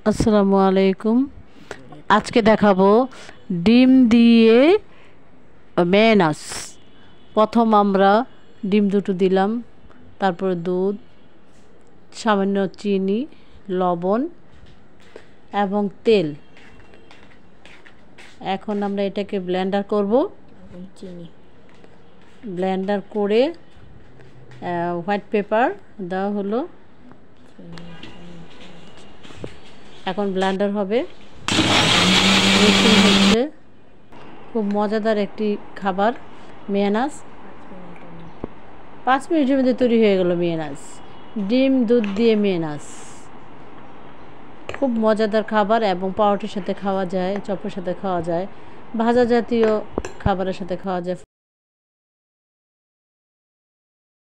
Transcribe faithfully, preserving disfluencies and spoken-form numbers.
আসসালামু আলাইকুম। আজকে দেখাবো ডিম দিয়ে মেয়োনেজ। প্রথম আমরা ডিম দুটো দিলাম, তারপর দুধ, সামান্য চিনি, লবণ এবং তেল। এখন আমরা এটাকে ব্লেন্ডার করব। চিনি ব্লেন্ডার করে হোয়াইট পেপার দেওয়া হলো। এখন ব্লেন্ডার হবে, মিক্সিং হচ্ছে। খুব মজাদার একটি খাবার মেয়োনেজ। পাঁচ মিনিটের মধ্যে তৈরি হয়ে গেল মেয়োনেজ। ডিম দুধ দিয়ে মেয়োনেজ খুব মজাদার খাবার এবং পাউরুটির সাথে খাওয়া যায়, চপের সাথে খাওয়া যায়, ভাজা জাতীয় খাবারের সাথে খাওয়া যায়।